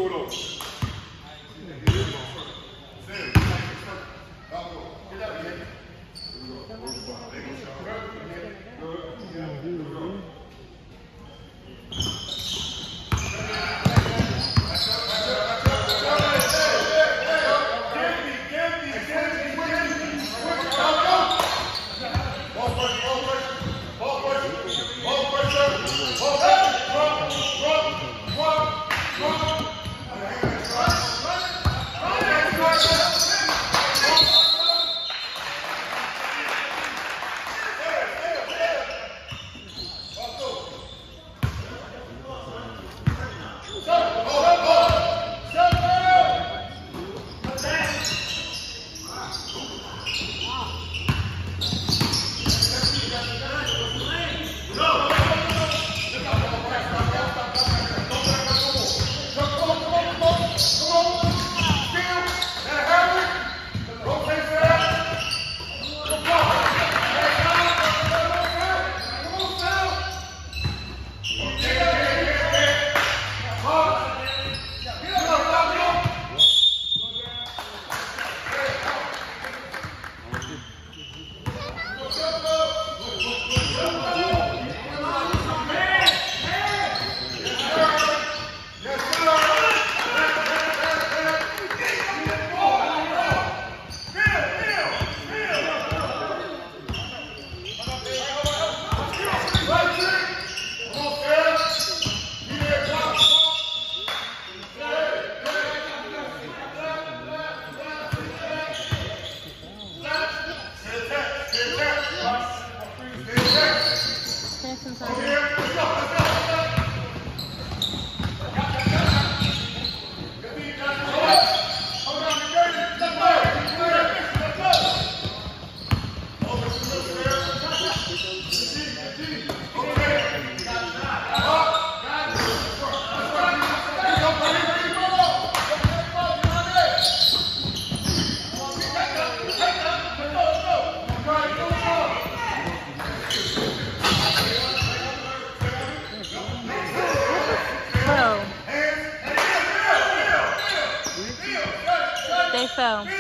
fell.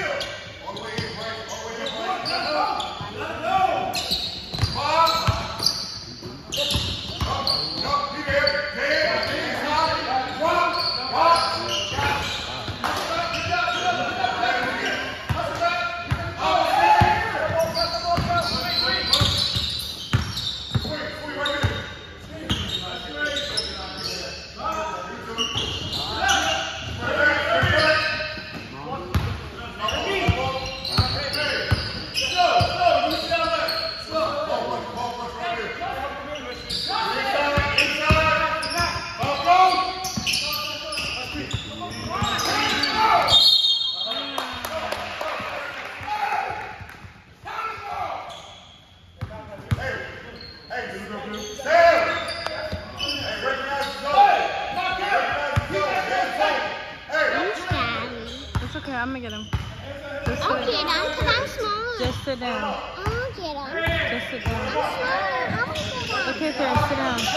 I'm gonna get him. I'll get him because I'm small. Just sit down. I'll get him. Just sit down. I'm small. I'll sit down. Okay, Sarah, sit down.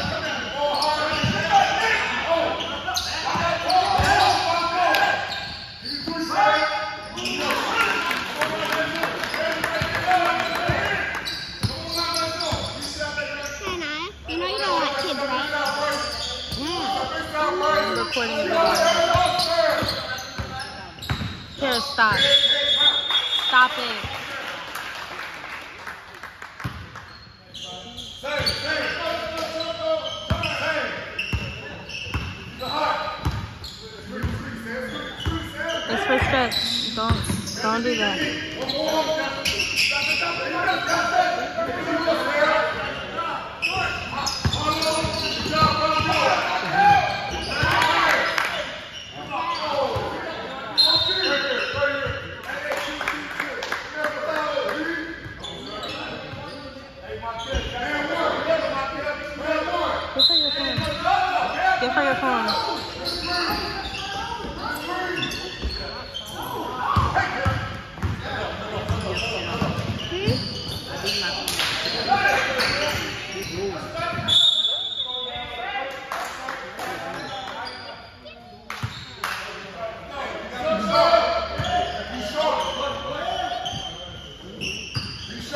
Hannah, you know you don't like kids, right? Yeah. I'm recording a video. Here, stop. Stop it. It's for stretch. Don't do that. Give her your phone.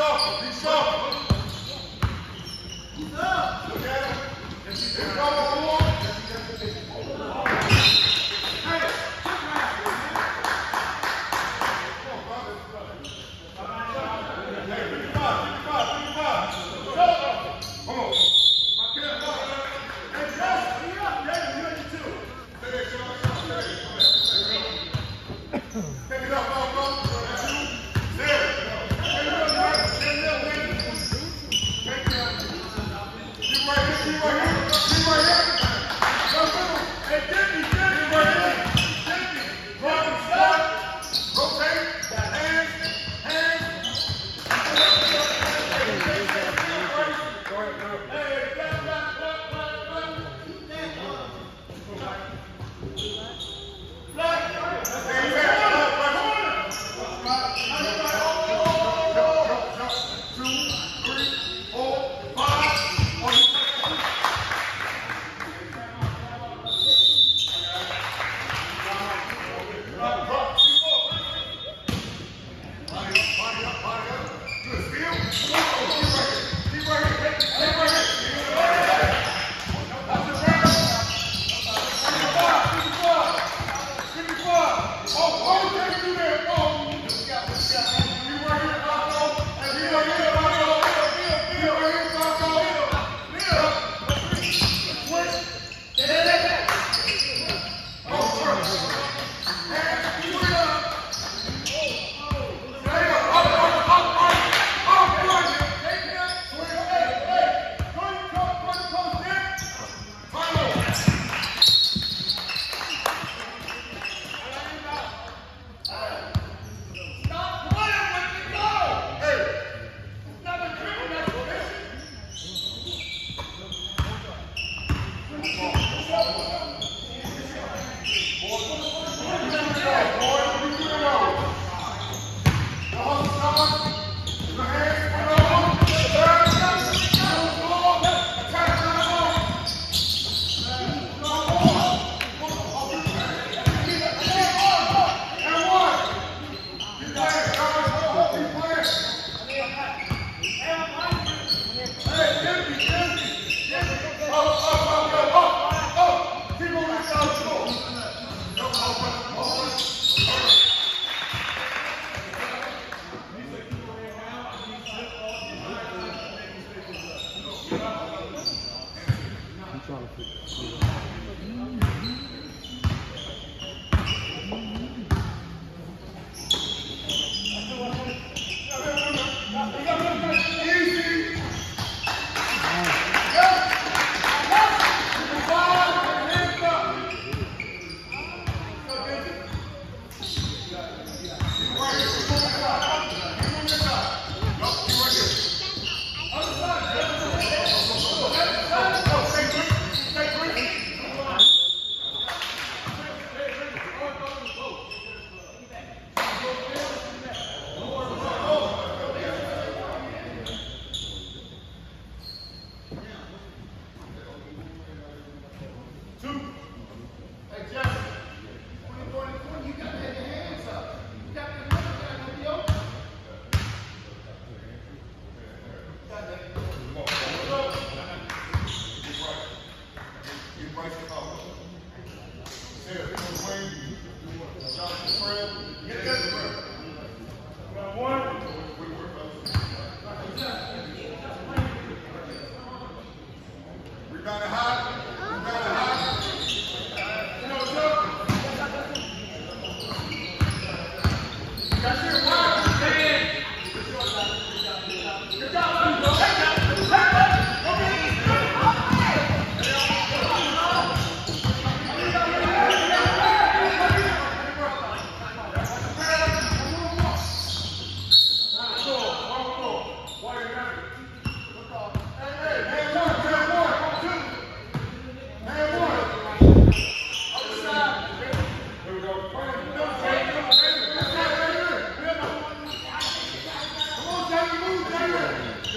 Move,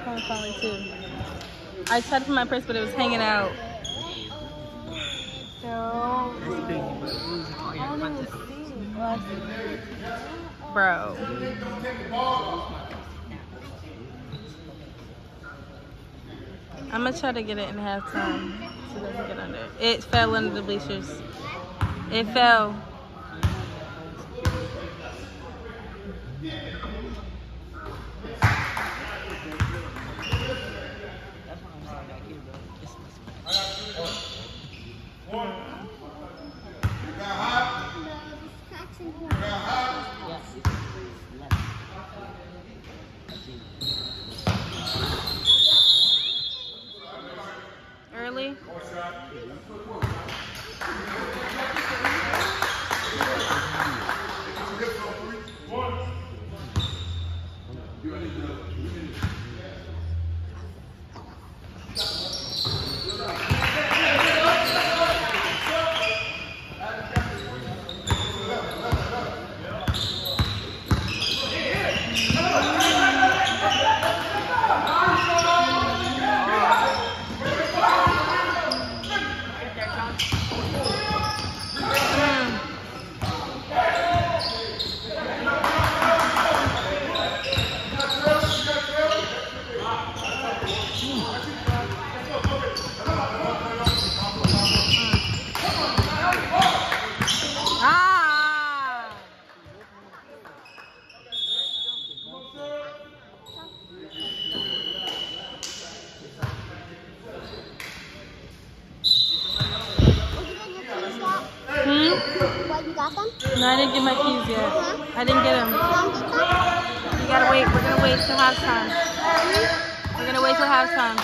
phone calling too. I tried to put my purse, but it was hanging out. So, I don't even see. Bro. I'm gonna try to get it in halftime so it doesn't get under. It fell under the bleachers. It fell. Early. What, you got them? No, I didn't get my keys yet. Huh? I didn't get them. You gotta wait. We're gonna wait till halftime. We're gonna wait till halftime.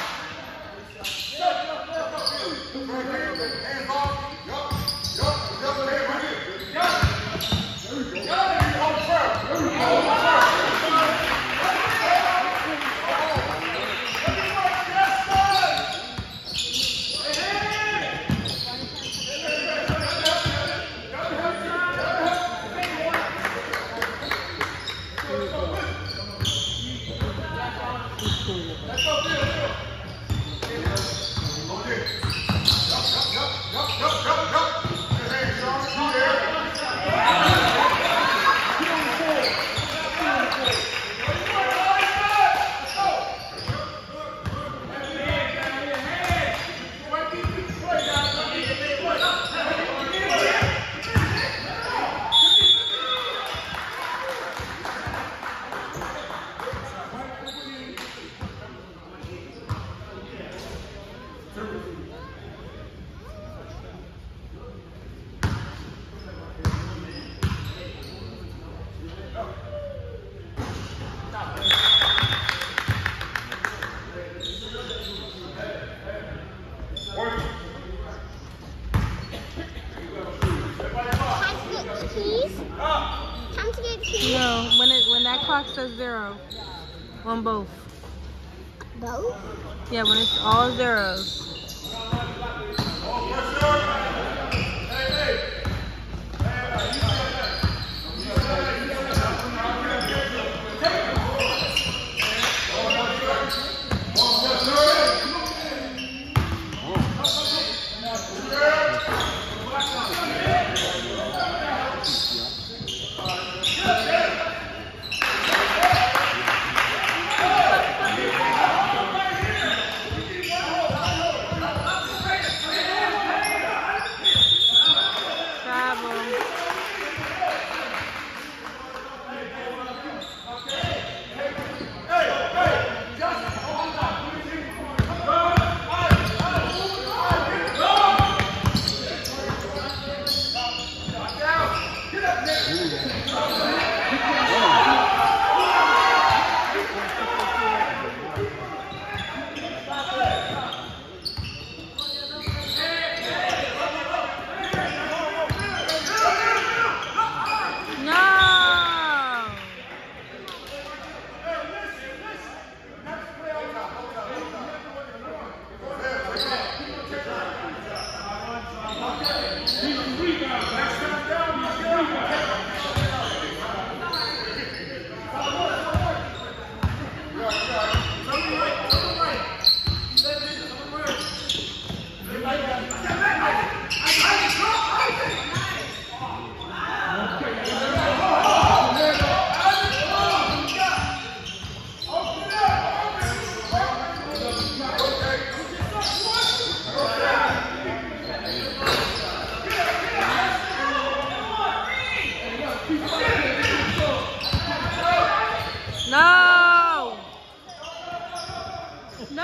No, when that clock says 0 on both. Both? Yeah, when it's all zeros. No!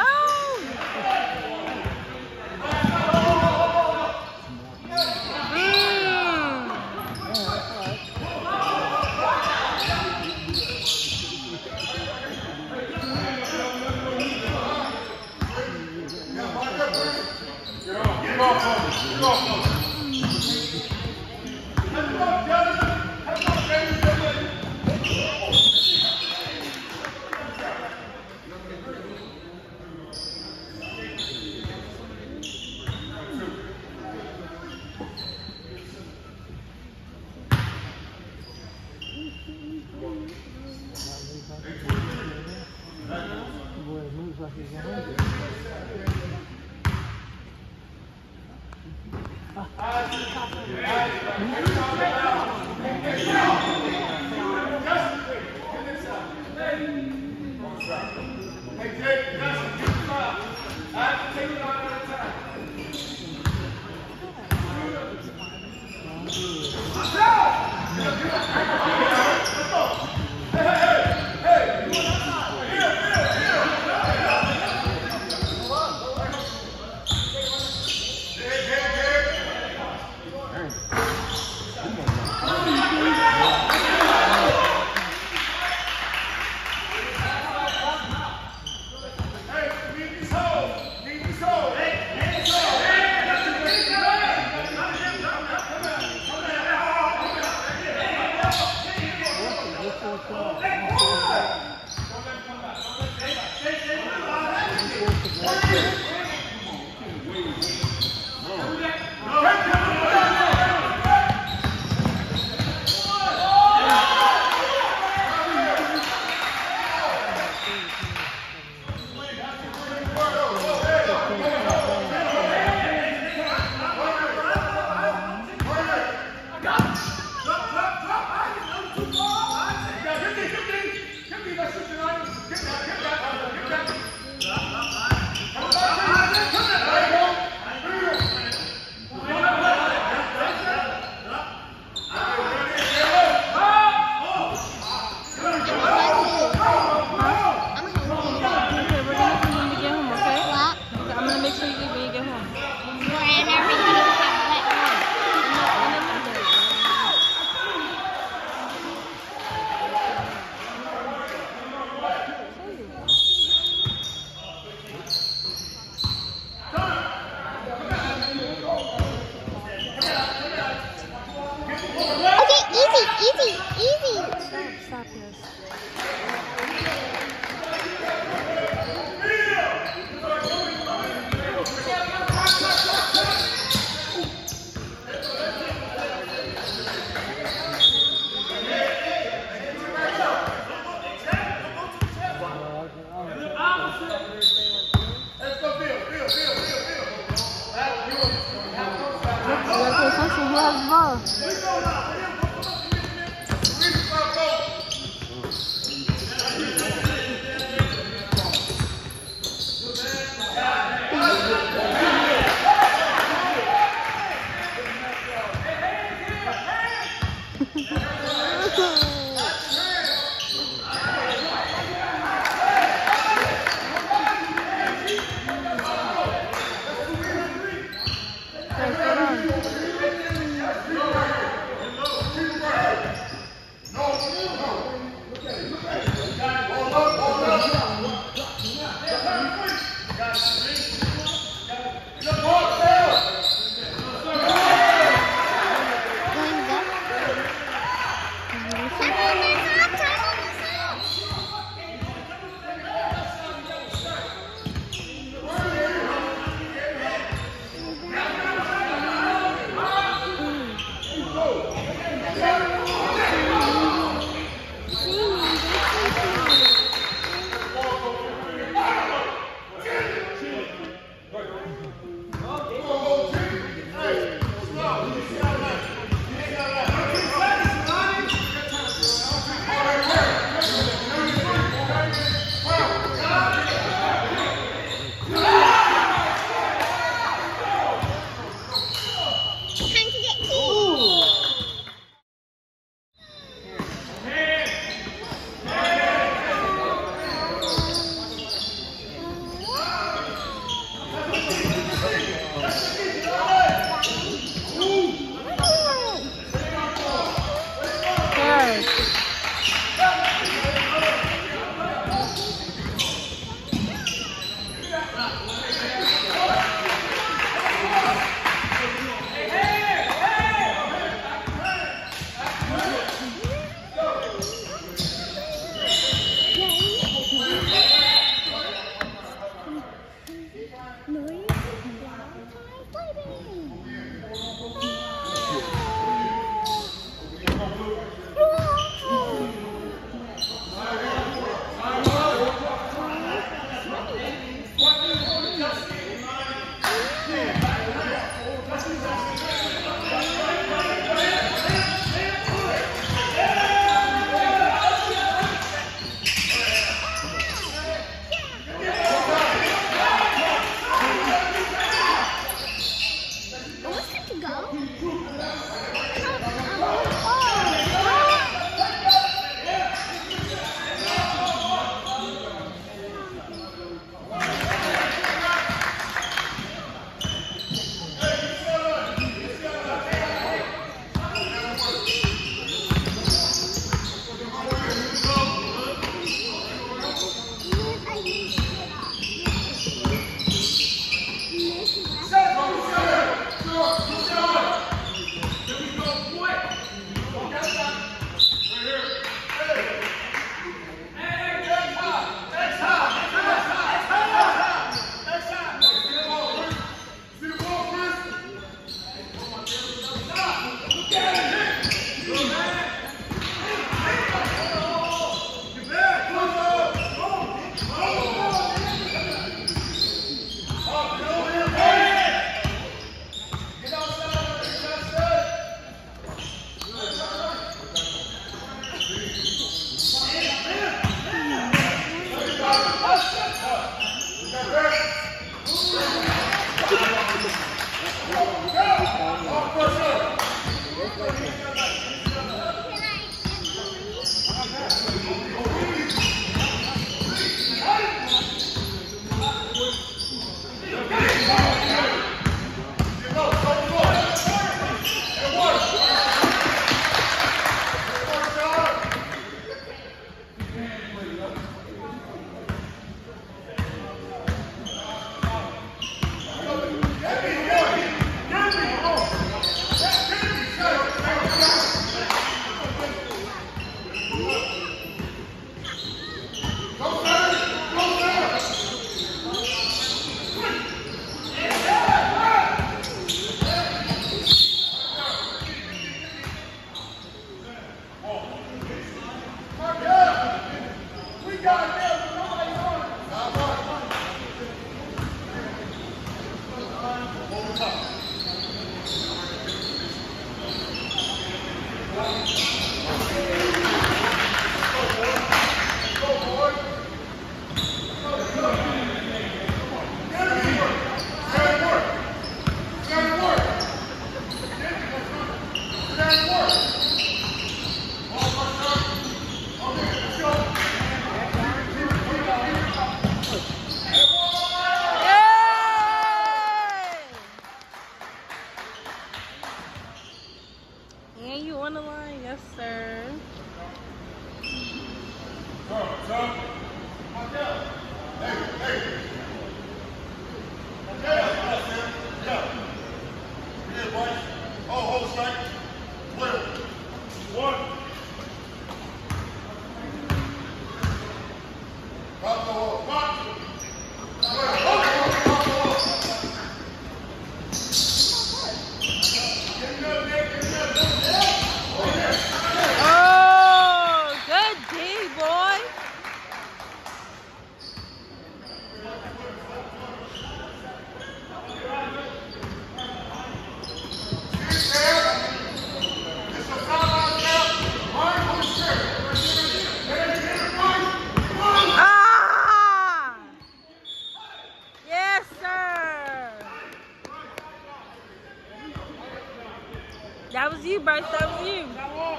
That was you, Bryce. That was you.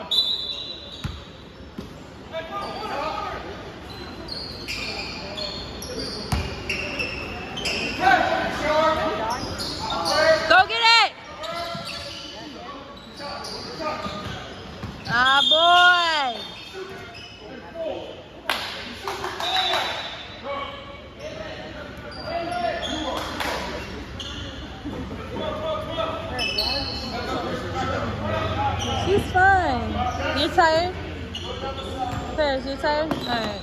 Go get it! Ah, boy. tired? Paris, you tired? Alright.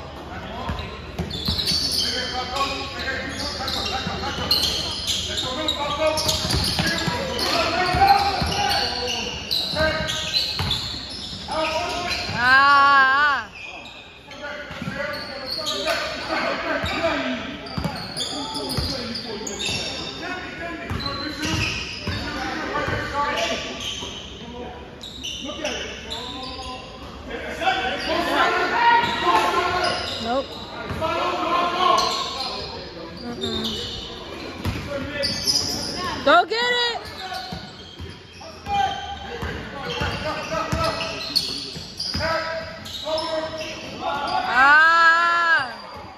Ah. Nope. Go get it. Ah.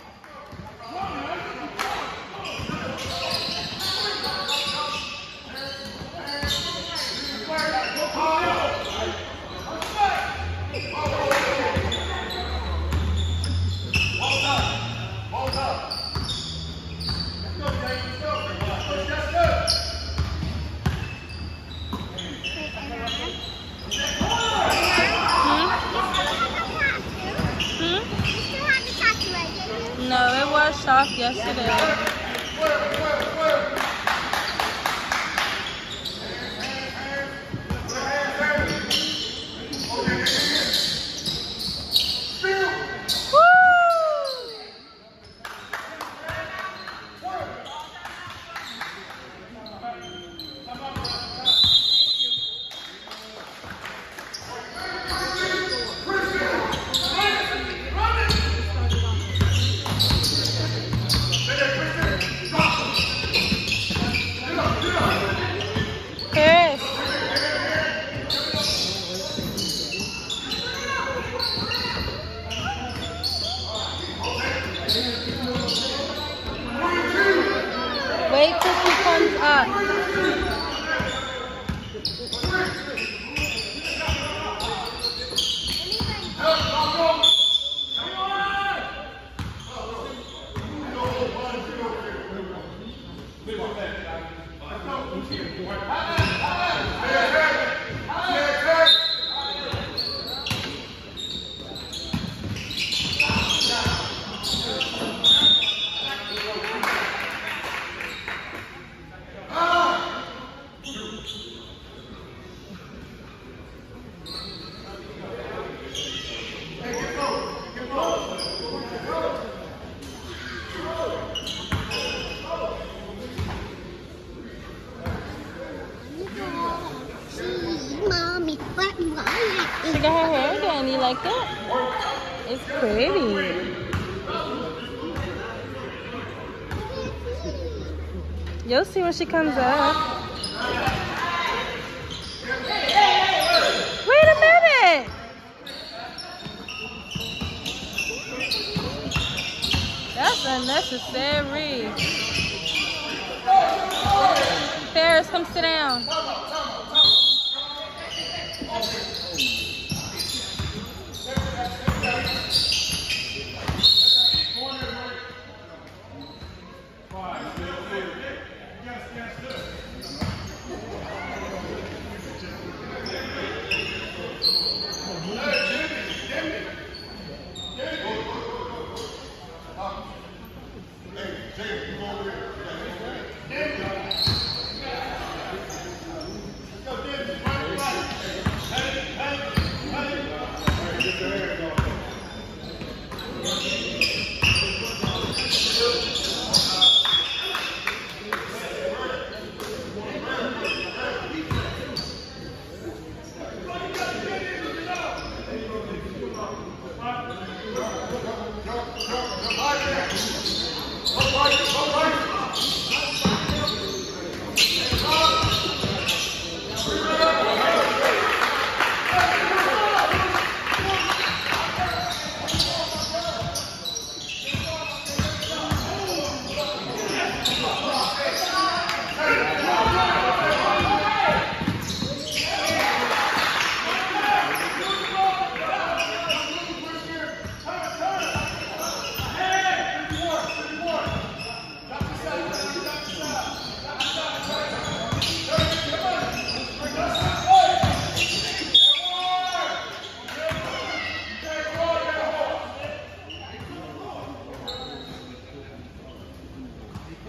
No, it washed off yesterday. Wait till she comes up. She got her hair done. You like that? It's pretty. You'll see when she comes up. Wait a minute. That's unnecessary. Ferris, come sit down.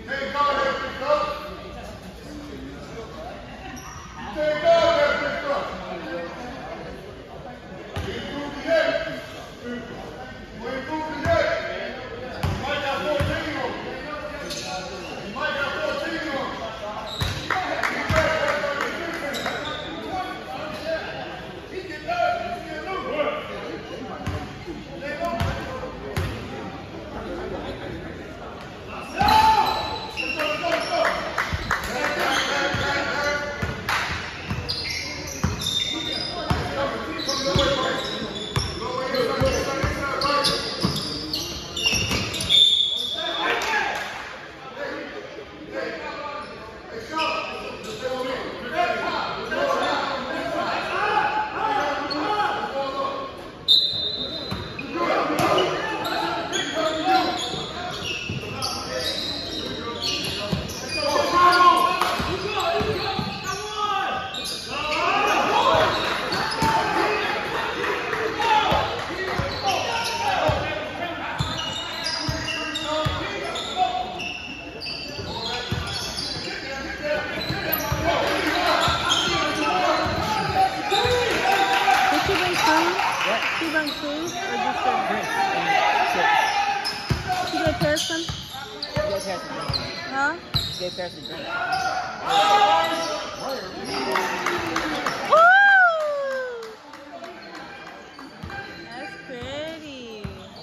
Huh? Gave Paris a drink. Woo! That's pretty.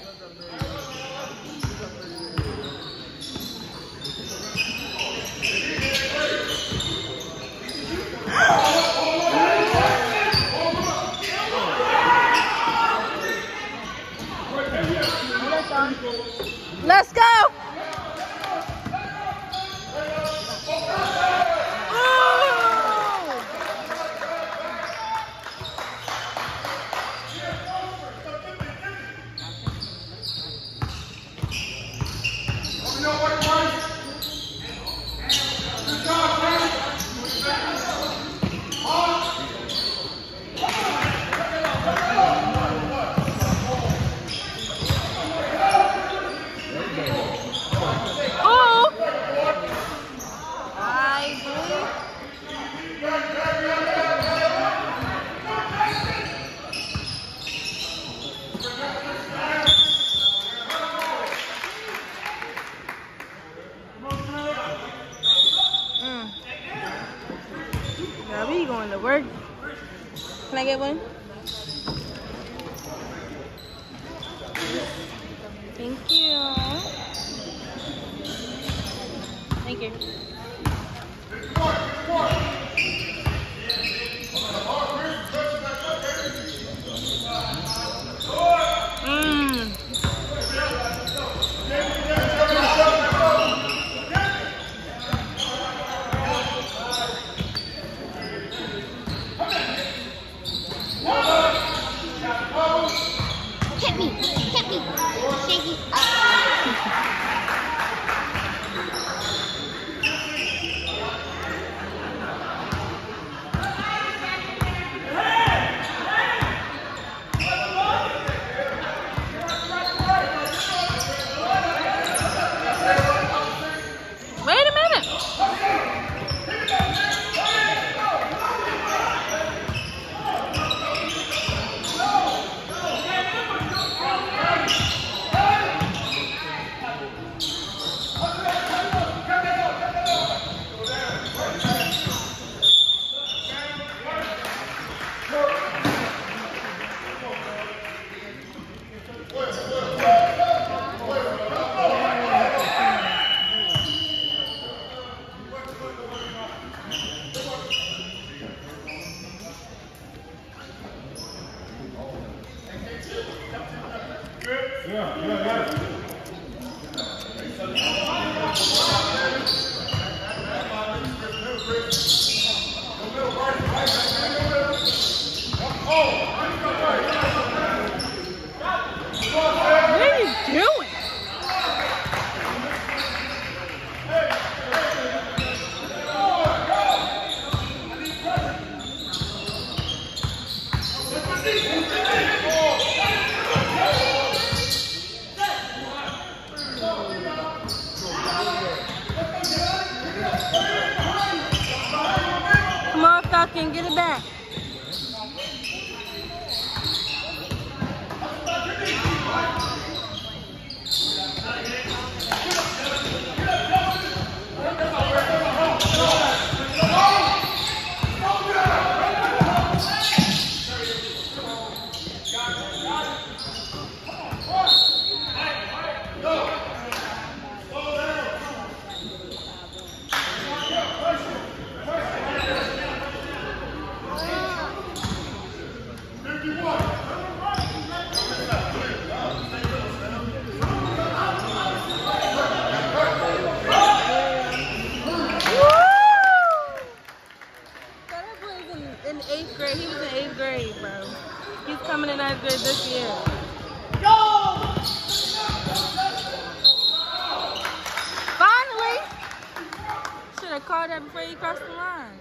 Let's go! Girl, we going to work. Can I get one? Thank you. Thank you. Hit me, shaky. can get it back. In 8th grade, he was in 8th grade, bro. He's coming in 9th grade this year. Finally! Should have called that before you crossed the line.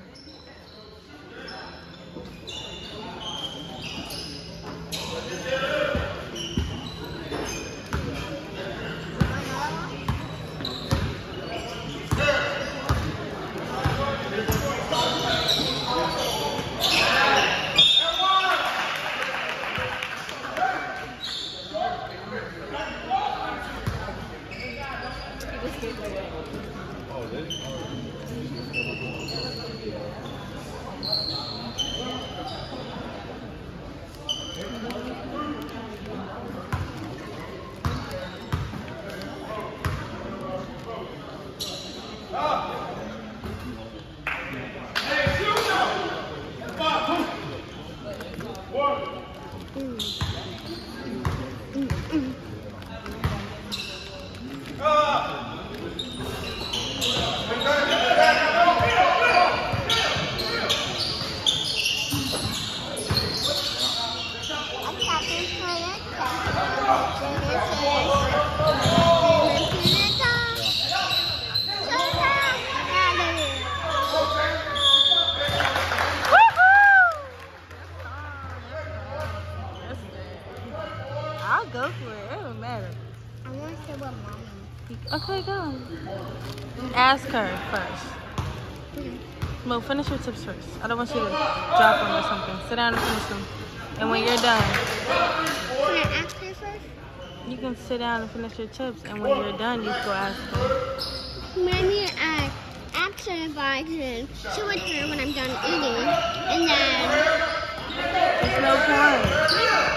I'll go for it. It don't matter. I want to say what Mommy. Okay, go. Ask her first. Well, finish your tips first. I don't want you to drop them or something. Sit down and finish them. And when you're done, Can I ask her first? you can sit down and finish your chips. And when you're done, you can go ask her. Maybe I ask her if I can chew with her when I'm done eating. And then... There's no point.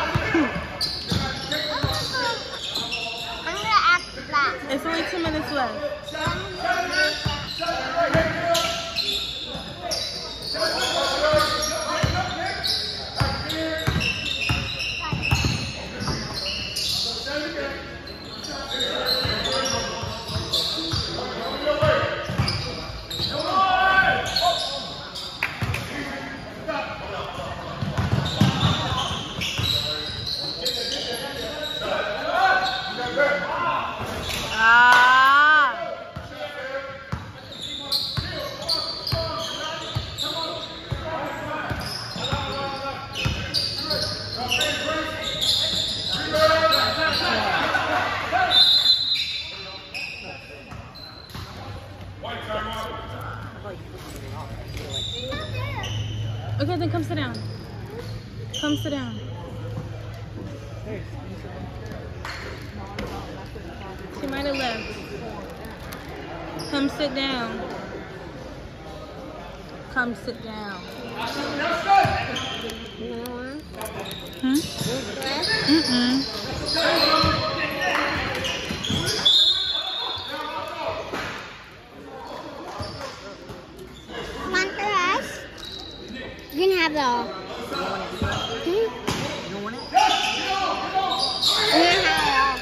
I'm going to ask that. It's only 2 minutes left. Okay, then come sit down. Come sit down. She might have left. Come sit down. Come sit down. Hmm? Want the rest? You can have it all. Hmm? You want it? You can have it all.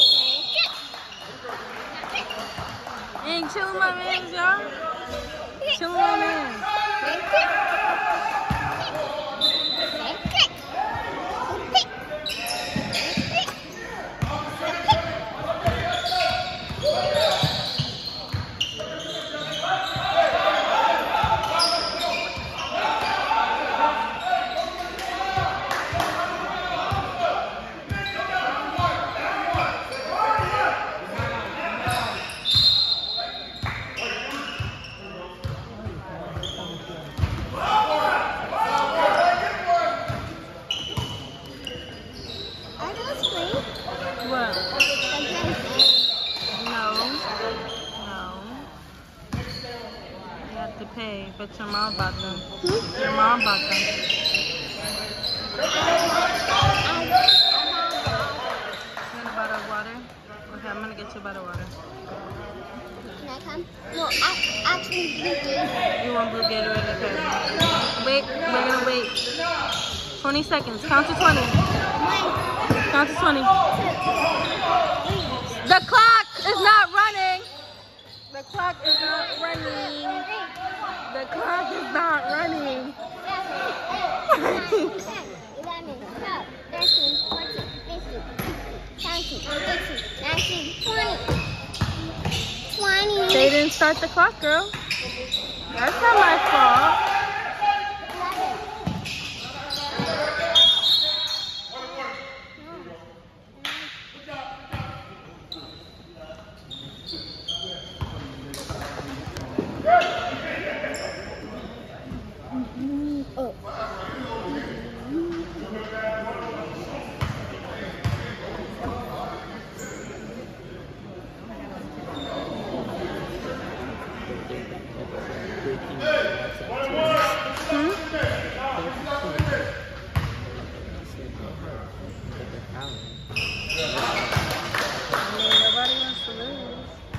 Ain't chilling my mans, y'all. chilling on in. Pay, but your mom bought them. Your mom bought them. You want a bottle of water? Okay, I'm gonna get you a bottle of water. Can I come? No, actually, you want blue Gatorade? Okay. Wait, we're gonna wait. 20 seconds. Count to 20. Count to 20. The clock is not running. The clock is not running. The clock is not running. 11, 12, 13, 14, 15, 16, 17, 18, 19, 20. They didn't start the clock, girl. That's not my fault. Nobody wants to lose.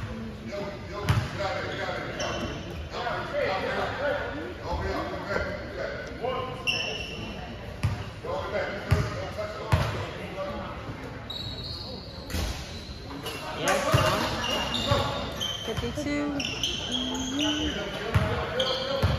Yes, 52.